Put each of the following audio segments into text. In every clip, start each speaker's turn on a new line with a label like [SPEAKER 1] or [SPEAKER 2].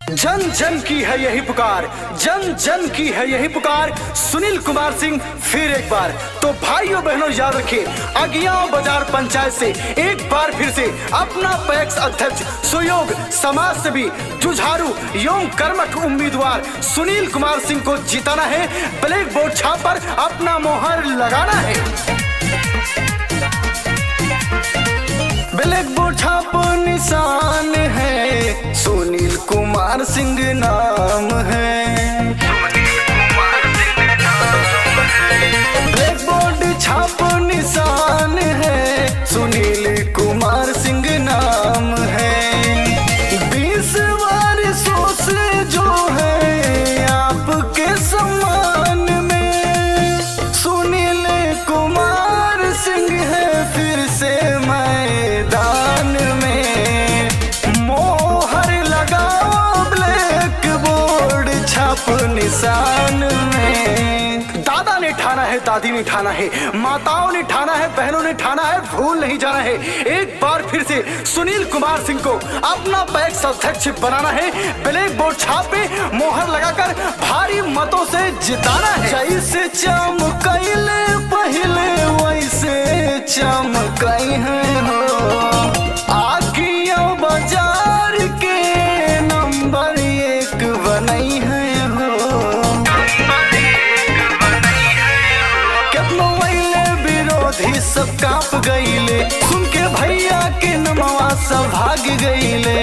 [SPEAKER 1] जन जन की है यही पुकार, जन जन की है यही पुकार, सुनील कुमार सिंह फिर एक बार। तो भाइयों बहनों याद रखिए, अगियाओं बाजार पंचायत से एक बार फिर से अपना पैक्स अध्यक्ष, सुयोग समाज से भी जुझारू एवं कर्मठ उम्मीदवार सुनील कुमार सिंह को जिताना है। ब्लैक बोर्ड छाप पर अपना मोहर लगाना है। ब्लैक बोर्ड छाप निशान है, सुनील कुमार सिंह नाम है। ब्लैक बोर्ड छाप निशान है, सुनील कुमार सिंह नाम है। 20 वर्षों से जो है आपके सम्मान में, सुनील कुमार सिंह है फिर से मैदान में। मोहर लगाओ ब्लैक बोर्ड छाप निशान में। दादा ने ठाना है, दादी ने ठाना है, माताओं ने ठाना है, बहनों ने ठाना है, भूल नहीं जाना है। एक बार फिर से सुनील कुमार सिंह को अपना पैक्स अध्यक्ष बनाना है। ब्लैक बोर्ड छाप पे मोहर लगाकर भारी मतों से जिताना है। जैसे चमकैले पहले वैसे चमकई है हो, आगियों बाजार के नंबर 1 बनई है हो। कितनो वैले विरोधी सब कांप गईले, सुन के भैया के नमवा सब भाग गईले।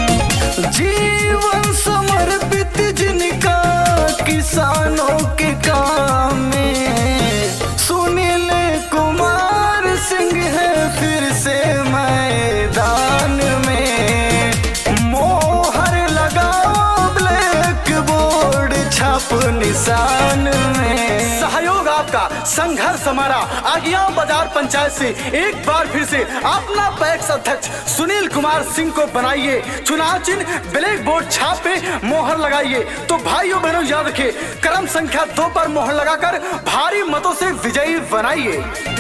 [SPEAKER 1] जीवन समर्पित जिनका किसानों के काम में, सुनील कुमार सिंह है फिर से मैदान में। मोहर लगाओ ब्लैक बोर्ड छाप निशान में। सहयोग आपका, संघर्ष हमारा। आगियाओं बाजार पंचायत से एक बार फिर से अपना पैक्स अध्यक्ष सुनील कुमार सिंह को बनाइए। चुनाव चिन्ह ब्लैक बोर्ड छाप पे मोहर लगाइए। तो भाइयों बहनों याद रखिए, क्रम संख्या 2 पर मोहर लगाकर भारी मतों से विजयी बनाइए।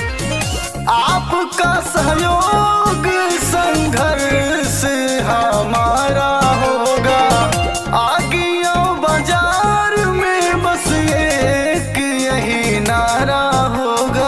[SPEAKER 1] आपका सहयोग संघर्ष हमारा होगा, आगियों बाजार में बस एक यही नारा होगा।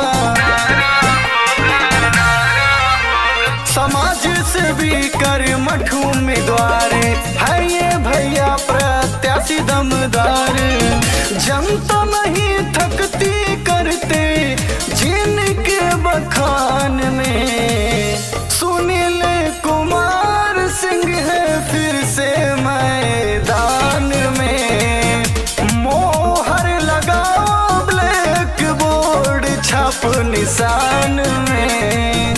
[SPEAKER 1] समाज से भी कर्मठ उम्मीदवार है ये भैया प्रत्याशी दमदार। जनता नहीं थकती करते जिनके बखान में, सुनील कुमार सिंह है फिर से मैदान में। मोहर लगाओ ब्लैक बोर्ड छाप निशान में।